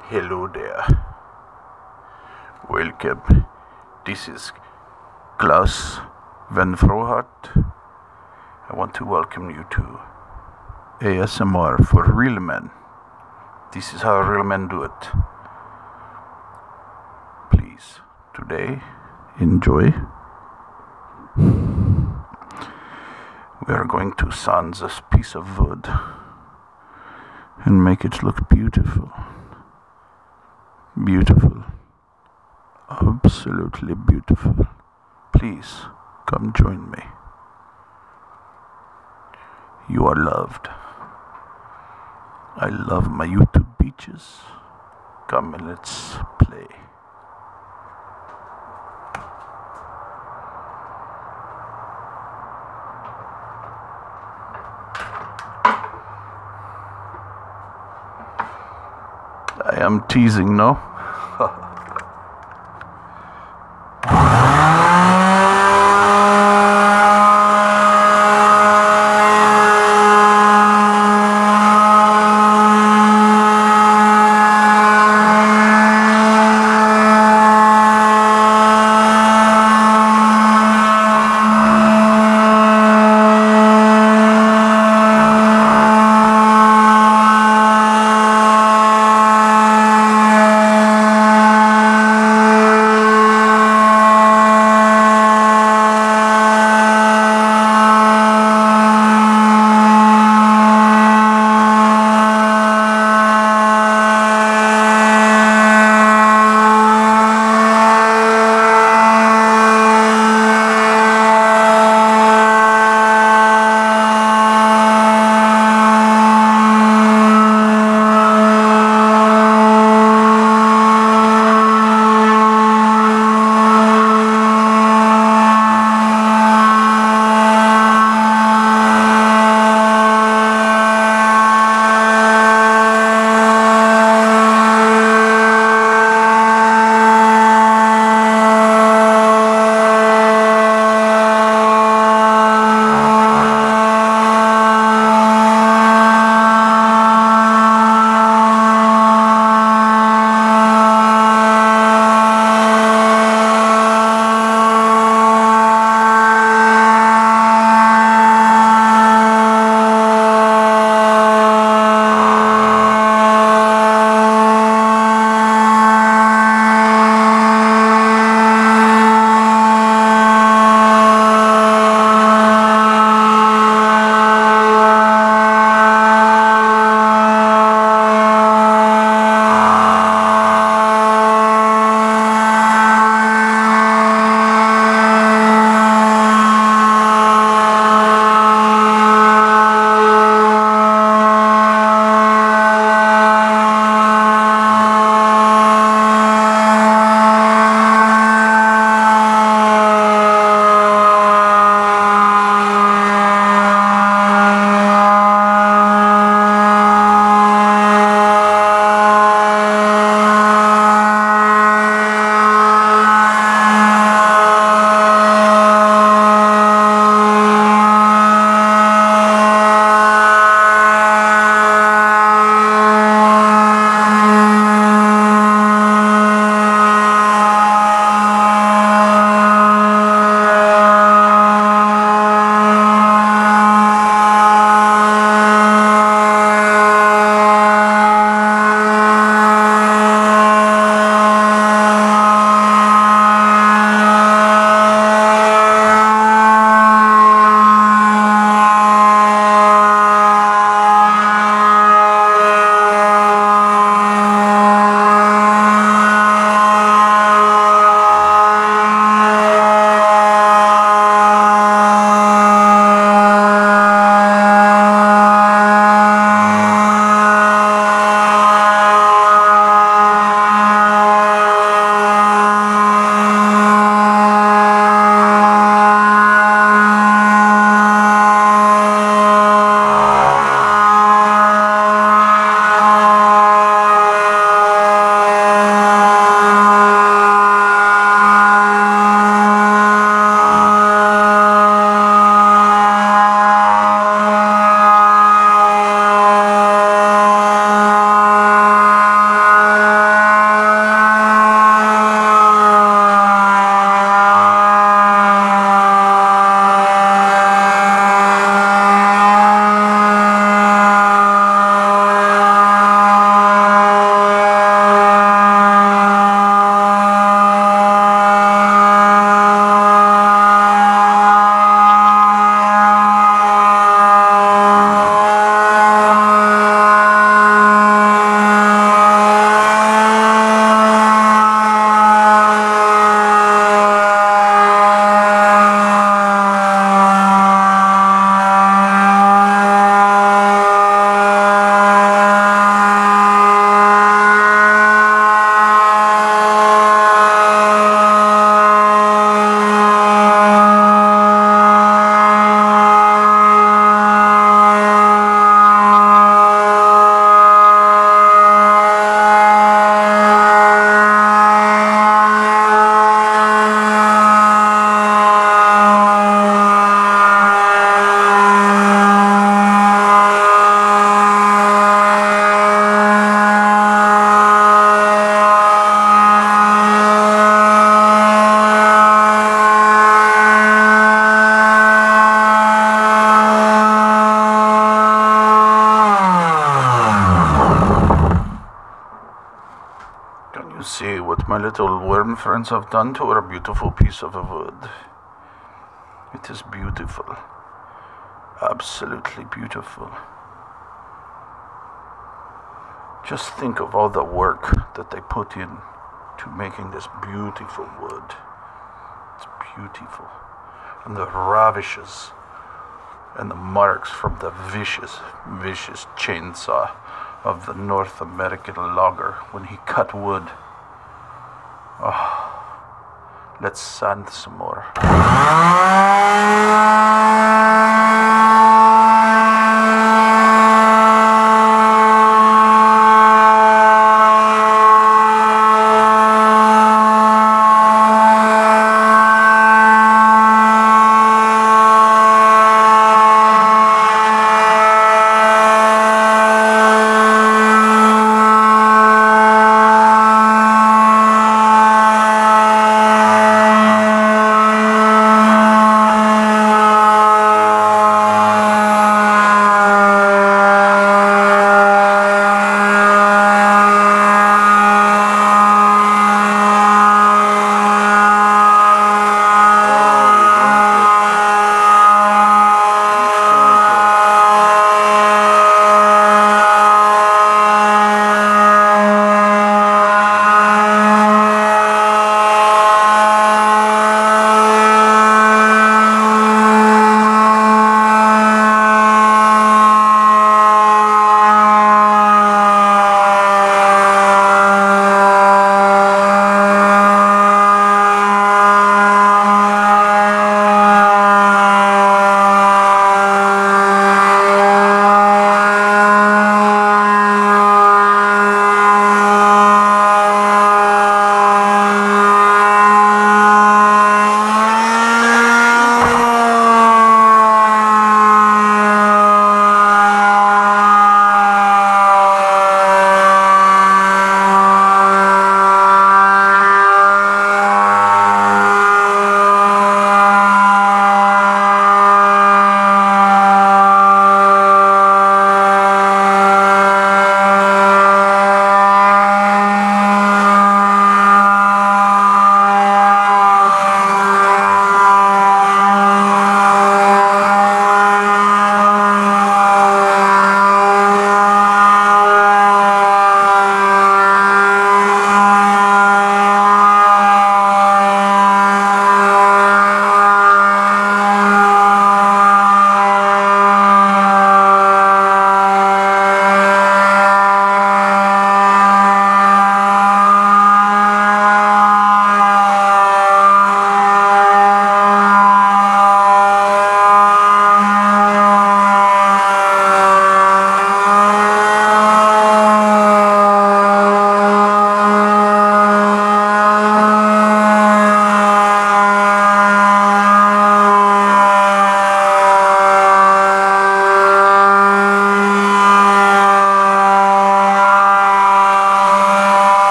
Hello there. Welcome. This is Klause VonFrohardt. I want to welcome you to ASMR for real men. This is how real men do it. Please, today, enjoy. We are going to sand this piece of wood and make it look beautiful. Beautiful. Absolutely beautiful. Please, come join me. You are loved. I love my YouTube beaches. Come and let's play. I am teasing, no? See what my little worm friends have done to our beautiful piece of wood. It is beautiful. Absolutely beautiful. Just think of all the work that they put in to making this beautiful wood. It's beautiful. And the ravishes and the marks from the vicious, vicious chainsaw of the North American logger when he cut wood. Oh, let's sand some more.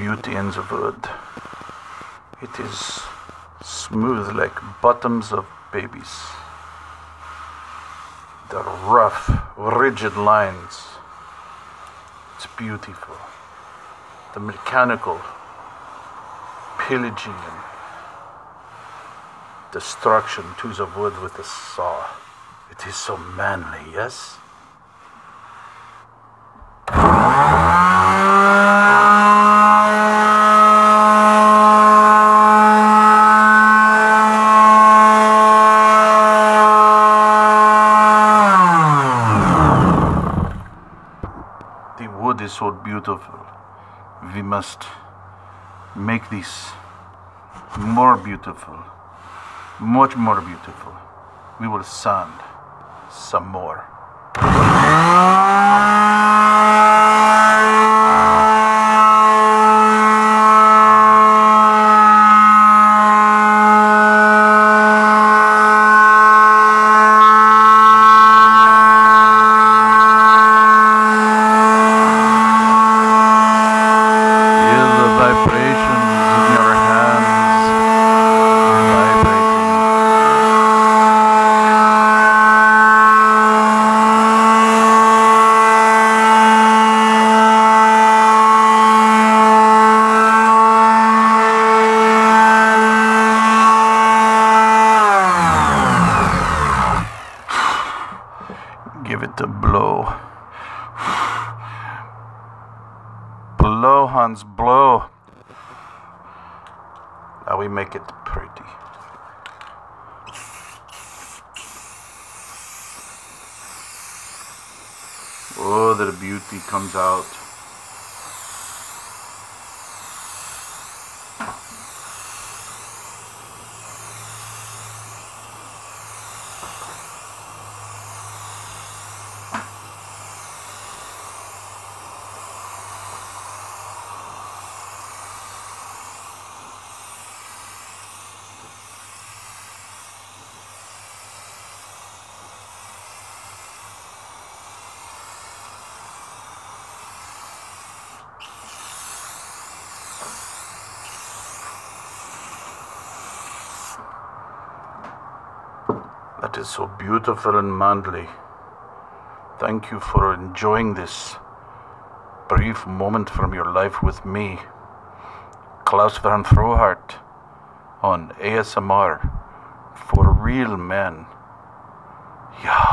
beauty in the wood. It is smooth like bottoms of babies. The rough, rigid lines. It's beautiful. The mechanical pillaging and destruction to the wood with a saw. It is so manly, yes? The wood is so beautiful. We must make this more beautiful, much more beautiful. We will sand some more. Give it a blow. Blow, Hans, blow. Now we make it pretty. Oh, the beauty comes out. That is so beautiful and manly. Thank you for enjoying this brief moment from your life with me, Klause VonFrohardt, on ASMR for real men. Yeah.